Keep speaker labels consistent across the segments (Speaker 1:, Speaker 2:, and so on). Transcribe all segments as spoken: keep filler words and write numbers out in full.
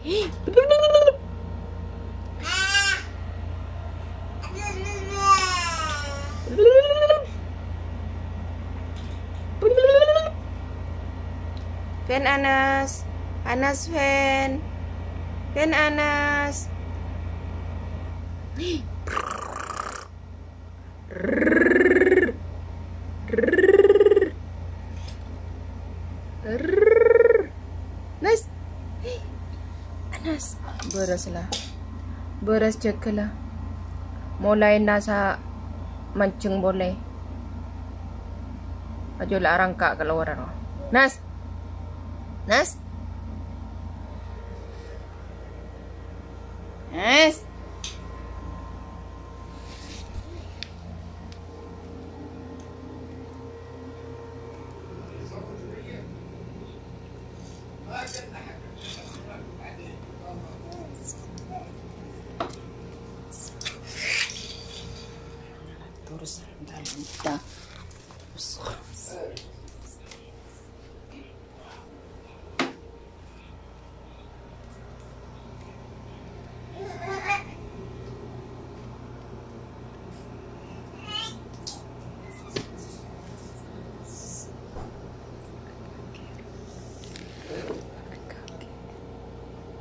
Speaker 1: Fan Anas, Anas fan, fan Anas. Nice. Anas, beres lah, beres jaga lah. Mulai nasa mancing boleh. Ajo lah rangka keluar no. Nas, Nas, Nas. Terus dalam kita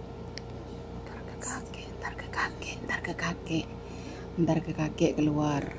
Speaker 1: ntar ke kakek, ntar ke kakek, ntar ke kakek keluar.